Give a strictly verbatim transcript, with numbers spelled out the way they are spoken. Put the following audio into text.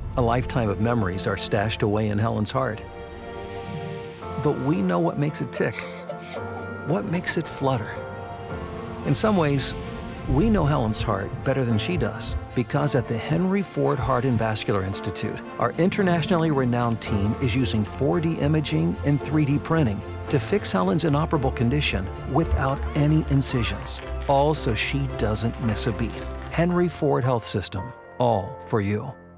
A lifetime of memories are stashed away in Helen's heart. But we know what makes it tick, what makes it flutter. In some ways, we know Helen's heart better than she does, because at the Henry Ford Heart and Vascular Institute, our internationally renowned team is using four D imaging and three D printing to fix Helen's inoperable condition without any incisions, all so she doesn't miss a beat. Henry Ford Health System, all for you.